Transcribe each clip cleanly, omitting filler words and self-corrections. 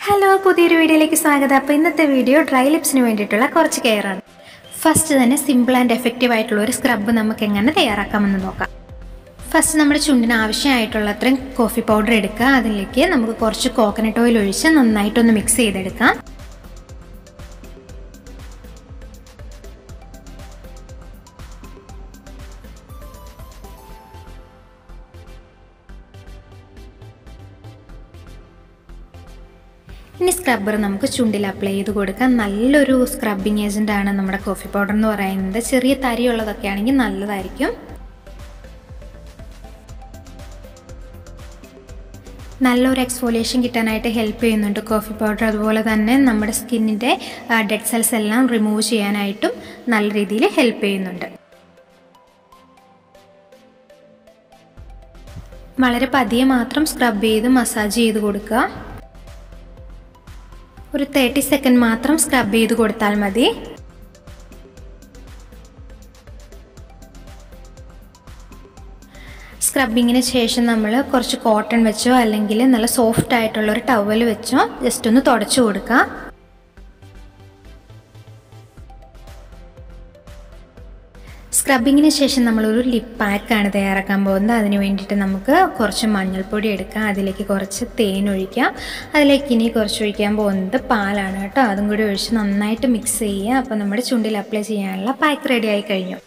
Hello പുതിയൊരു വീഡിയോയിലേക്ക് സ്വാഗതം. അപ്പോൾ ഇന്നത്തെ വീഡിയോ ഡ്രൈ ലിപ്സിന് വേണ്ടിയിട്ടുള്ള കുറച്ച് കെയർ ആണ്. ഫസ്റ്റ് തന്നെ സിമ്പിൾ ആൻഡ് എഫക്റ്റീവ് ആയിട്ടുള്ള ഒരു സ്ക്രബ് നമുക്ക് എങ്ങനെ തയ്യാറാക്കാമെന്ന് നോക്കാം. ഫസ്റ്റ് നമ്മുടെ ചുണ്ടിന് ആവശ്യമായിട്ടുള്ള അത്രയും കോഫി പൗഡർ എടുക്കുക. അതിലേക്ക് നമുക്ക് കുറച്ച് കോക്കനട്ട് ഓയിൽ ഒഴിച്ച് നന്നായിട്ടൊന്ന് മിക്സ് ചെയ്തെടുക്കാം. ഇനി സ്ക്രബ്ബർ നമുക്ക് ചുണ്ടിൽ അപ്ലൈ ചെയ്ത് കൊടുക്കാം. നല്ലൊരു സ്ക്രബിങ് ഏജൻ്റ് ആണ് നമ്മുടെ കോഫി പൗഡർ എന്ന് പറയുന്നത്. ചെറിയ തരിയുള്ളതൊക്കെ ആണെങ്കിൽ നല്ലതായിരിക്കും. നല്ലൊരു എക്സ്ഫോലിയേഷൻ കിട്ടാനായിട്ട് ഹെൽപ്പ് ചെയ്യുന്നുണ്ട് കോഫി പൗഡർ. അതുപോലെ തന്നെ നമ്മുടെ സ്കിന്നിൻ്റെ ഡെഡ് സെൽസ് എല്ലാം റിമൂവ് ചെയ്യാനായിട്ടും നല്ല രീതിയിൽ ഹെൽപ്പ് ചെയ്യുന്നുണ്ട്. വളരെ പതിയെ മാത്രം സ്ക്രബ് ചെയ്ത് മസാജ് ചെയ്ത് കൊടുക്കുക. ഒരു 30 സെക്കൻഡ് മാത്രം സ്ക്രബ് ചെയ്ത് കൊടുത്താൽ മതി. സ്ക്രബിങ്ങിന് ശേഷം നമ്മൾ കുറച്ച് കോട്ടൺ വെച്ചോ അല്ലെങ്കിൽ നല്ല സോഫ്റ്റ് ആയിട്ടുള്ളൊരു ടവൽ വെച്ചോ ജസ്റ്റ് ഒന്ന് തുടച്ചു കൊടുക്കുക. സ്ക്രബിങ്ങിന് ശേഷം നമ്മളൊരു ലിപ് പാക്കാണ് തയ്യാറാക്കാൻ പോകുന്നത്. അതിന് വേണ്ടിയിട്ട് നമുക്ക് കുറച്ച് മഞ്ഞൾപ്പൊടി എടുക്കാം. അതിലേക്ക് കുറച്ച് തേൻ ഒഴിക്കാം. അതിലേക്ക് ഇനി കുറച്ച് ഒഴിക്കാൻ പോകുന്നത് പാലാണ് കേട്ടോ. അതും കൂടി ഒഴിച്ച് നന്നായിട്ട് മിക്സ് ചെയ്യുക. അപ്പോൾ നമ്മുടെ ചുണ്ടിൽ അപ്ലൈ ചെയ്യാനുള്ള പാക്ക് റെഡി ആയി കഴിഞ്ഞു.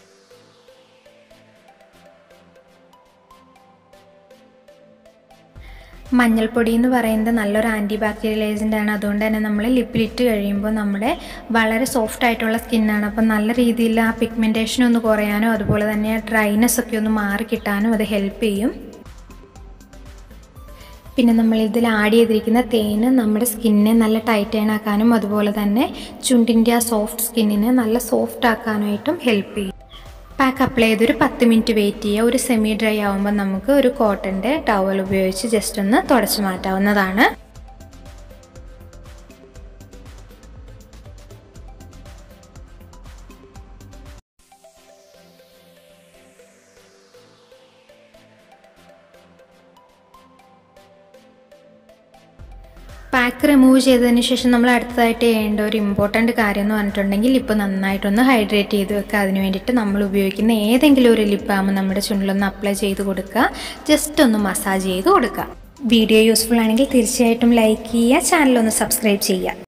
മഞ്ഞൾപ്പൊടി എന്ന് പറയുന്നത് നല്ലൊരു ആൻറ്റി ബാക്ടീരിയൽ ഏജൻ്റ് ആണ്. അതുകൊണ്ട് തന്നെ നമ്മൾ ലിപ്പിലിട്ട് കഴിയുമ്പോൾ നമ്മുടെ വളരെ സോഫ്റ്റ് ആയിട്ടുള്ള സ്കിന്നാണ്. അപ്പം നല്ല രീതിയിൽ ആ പിഗ്മെൻറ്റേഷൻ ഒന്ന് കുറയാനോ അതുപോലെ തന്നെ ഡ്രൈനെസ് ഒക്കെ ഒന്ന് മാറി കിട്ടാനും അത് ഹെൽപ്പ് ചെയ്യും. പിന്നെ നമ്മൾ ഇതിൽ ആഡ് ചെയ്തിരിക്കുന്ന തേന് നമ്മുടെ സ്കിന്നിനെ നല്ല ടൈറ്റേൺ ആക്കാനും അതുപോലെ തന്നെ ചുണ്ടിൻ്റെ ആ സോഫ്റ്റ് സ്കിന്നിനെ നല്ല സോഫ്റ്റ് ആക്കാനായിട്ടും ഹെൽപ്പ് ചെയ്യും. പാക്ക് അപ്ലൈ ചെയ്തൊരു 10 മിനിറ്റ് വെയിറ്റ് ചെയ്യുക. ഒരു സെമി ഡ്രൈ ആകുമ്പോൾ നമുക്ക് ഒരു കോട്ടൻ്റെ ടവൽ ഉപയോഗിച്ച് ജസ്റ്റ് ഒന്ന് തുടച്ച് മാറ്റാവുന്നതാണ്. പാക്ക് റിമൂവ് ചെയ്തതിന് ശേഷം നമ്മൾ അടുത്തതായിട്ട് ചെയ്യേണ്ട ഒരു ഇമ്പോർട്ടൻറ്റ് കാര്യം എന്ന് പറഞ്ഞിട്ടുണ്ടെങ്കിൽ ലിപ്പ് നന്നായിട്ടൊന്ന് ഹൈഡ്രേറ്റ് ചെയ്ത് വെക്കുക. അതിന് വേണ്ടിയിട്ട് നമ്മൾ ഉപയോഗിക്കുന്ന ഏതെങ്കിലും ഒരു ലിപ്പ് ബാം നമ്മുടെ ചുണ്ടിലൊന്ന് അപ്ലൈ ചെയ്ത് കൊടുക്കുക. ജസ്റ്റ് ഒന്ന് മസാജ് ചെയ്ത് കൊടുക്കുക. വീഡിയോ യൂസ്ഫുൾ ആണെങ്കിൽ തീർച്ചയായിട്ടും ലൈക്ക് ചെയ്യുക, ചാനലൊന്ന് സബ്സ്ക്രൈബ് ചെയ്യുക.